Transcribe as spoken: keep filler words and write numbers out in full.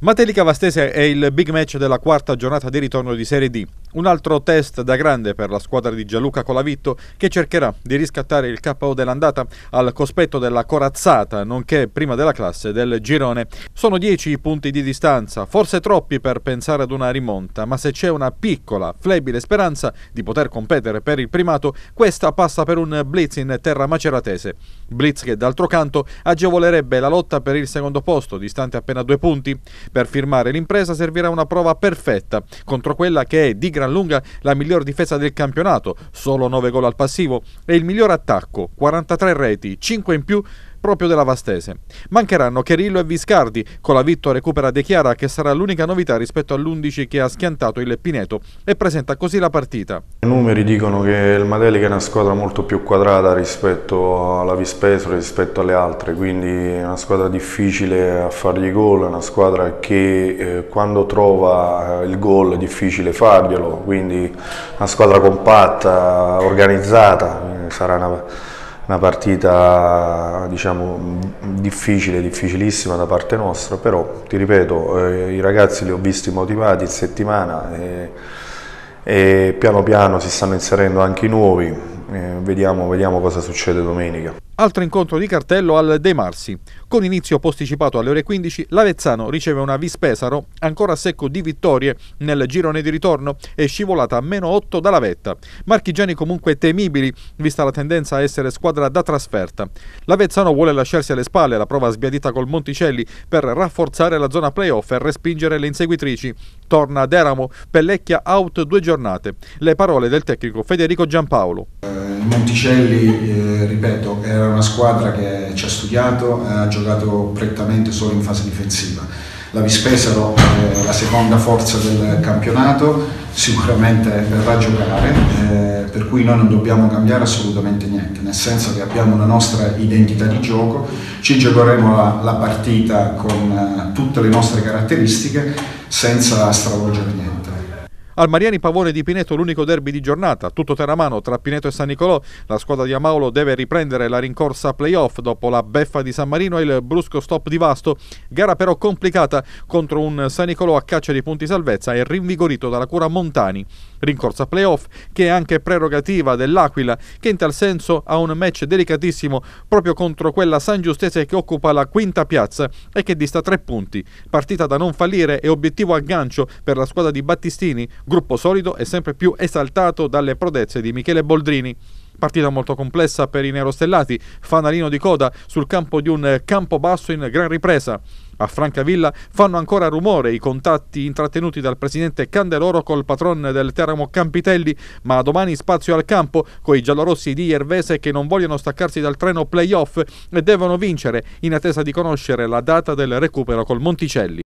Matelica Vastese è il big match della quarta giornata di ritorno di Serie D. Un altro test da grande per la squadra di Gianluca Colavitto, che cercherà di riscattare il K O dell'andata al cospetto della corazzata, nonché prima della classe del girone. Sono dieci i punti di distanza, forse troppi per pensare ad una rimonta, ma se c'è una piccola, flebile speranza di poter competere per il primato, questa passa per un blitz in terra maceratese. Blitz che d'altro canto agevolerebbe la lotta per il secondo posto, distante appena due punti. Per firmare l'impresa servirà una prova perfetta contro quella che è di gran lunga la miglior difesa del campionato, solo nove gol al passivo, e il miglior attacco, quarantatré reti, cinque in più proprio della Vastese. Mancheranno Cherillo e Viscardi. Colavitto recupera De Chiara, che sarà l'unica novità rispetto all'undici che ha schiantato il Pineto, e presenta così la partita. I numeri dicono che il Matelica è una squadra molto più quadrata rispetto alla Vispesaro, rispetto alle altre, quindi è una squadra difficile a fargli gol, è una squadra che eh, quando trova il gol è difficile farglielo, quindi una squadra compatta, organizzata, sarà una Una partita, diciamo, difficile, difficilissima da parte nostra, però ti ripeto, eh, i ragazzi li ho visti motivati in settimana e, e piano piano si stanno inserendo anche i nuovi, eh, vediamo, vediamo cosa succede domenica. Altro incontro di cartello al De Marsi. Con inizio posticipato alle ore quindici, l'Avezzano riceve una Vispesaro ancora a secco di vittorie nel girone di ritorno e scivolata a meno otto dalla vetta. Marchigiani comunque temibili, vista la tendenza a essere squadra da trasferta. L'Avezzano vuole lasciarsi alle spalle la prova sbiadita col Monticelli per rafforzare la zona playoff e respingere le inseguitrici. Torna Deramo, Pellecchia out due giornate. Le parole del tecnico Federico Giampaolo. Il Monticelli, eh, ripeto, era una squadra che ci ha studiato, ha giocato prettamente solo in fase difensiva. La Vispesaro è la seconda forza del campionato, sicuramente verrà a giocare, eh, per cui noi non dobbiamo cambiare assolutamente niente, nel senso che abbiamo una nostra identità di gioco, ci giocheremo la, la partita con eh, tutte le nostre caratteristiche senza stravolgere niente. Al Mariani Pavone di Pineto l'unico derby di giornata, tutto terramano tra Pineto e San Nicolò. La squadra di Amaulo deve riprendere la rincorsa playoff dopo la beffa di San Marino e il brusco stop di Vasto. Gara però complicata contro un San Nicolò a caccia di punti salvezza e rinvigorito dalla cura Montani. Rincorsa playoff che è anche prerogativa dell'Aquila, che in tal senso ha un match delicatissimo proprio contro quella San Giustese che occupa la quinta piazza e che dista tre punti. Partita da non fallire e obiettivo aggancio per la squadra di Battistini, gruppo solido e sempre più esaltato dalle prodezze di Michele Boldrini. Partita molto complessa per i nerostellati, fanalino di coda sul campo di un Campobasso in gran ripresa. A Francavilla fanno ancora rumore i contatti intrattenuti dal presidente Candeloro col patron del Teramo Campitelli, ma domani spazio al campo coi giallorossi di Iervese che non vogliono staccarsi dal treno playoff e devono vincere in attesa di conoscere la data del recupero col Monticelli.